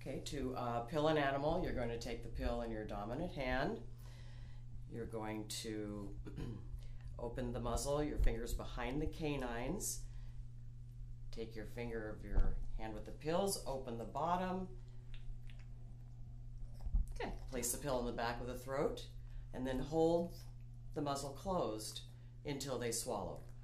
Okay, to pill an animal, you're going to take the pill in your dominant hand. You're going to open the muzzle, your fingers behind the canines. Take your finger of your hand with the pills, open the bottom. Okay, place the pill in the back of the throat, and then hold the muzzle closed until they swallow.